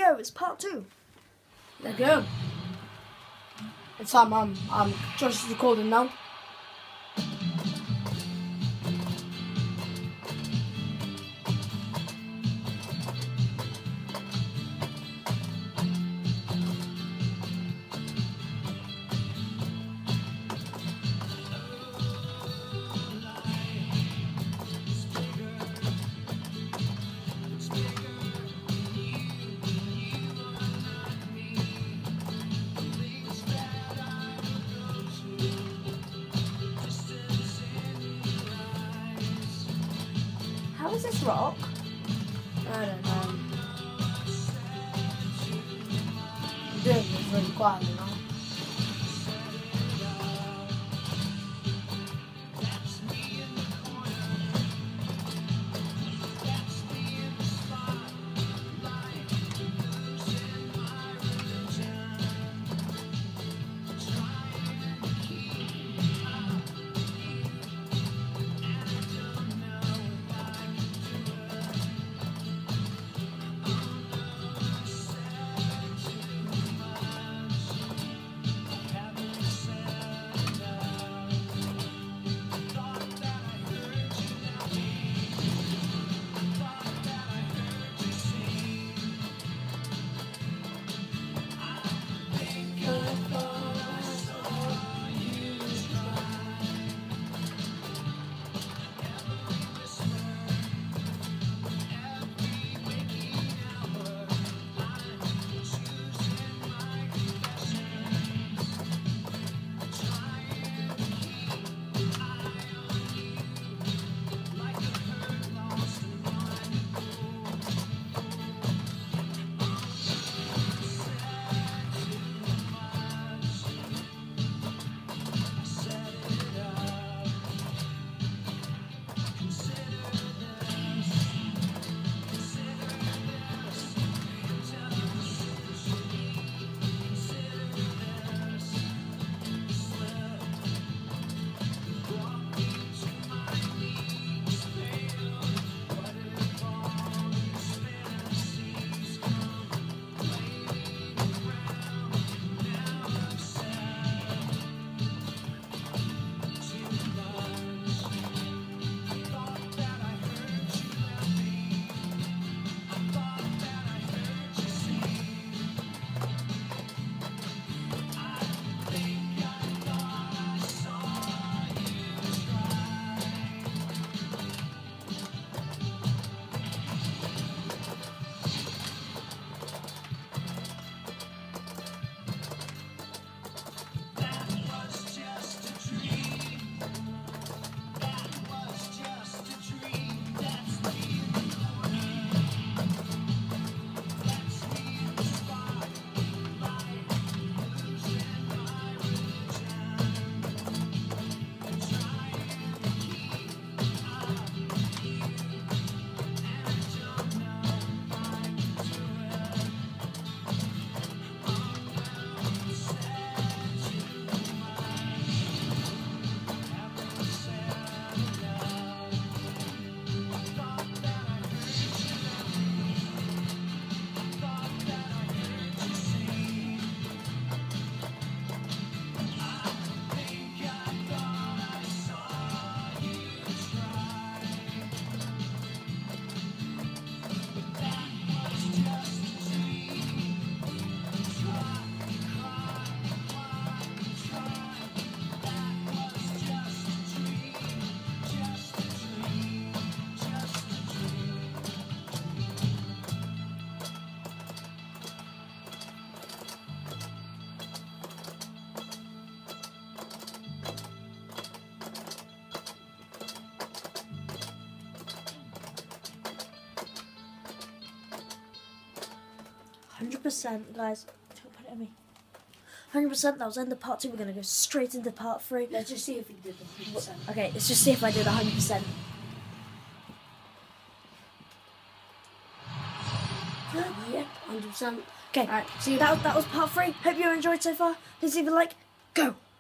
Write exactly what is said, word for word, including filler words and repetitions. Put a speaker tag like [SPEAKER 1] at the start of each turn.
[SPEAKER 1] go, it's part two.
[SPEAKER 2] There you go. It's time I'm, I'm just recording now.
[SPEAKER 1] How is this rock?
[SPEAKER 2] I don't know. I'm doing this really quietly now. one hundred percent, guys. Don't put it at me. one hundred percent, that was end of part two. We're going to go straight into part three. Let's just see if we did the one hundred percent.
[SPEAKER 1] Okay, let's just see if I did one hundred percent.
[SPEAKER 2] Yeah, one hundred percent.
[SPEAKER 1] Okay,
[SPEAKER 2] Alright,
[SPEAKER 1] so that, that was part three. Hope you enjoyed so far. Please leave a like. Go!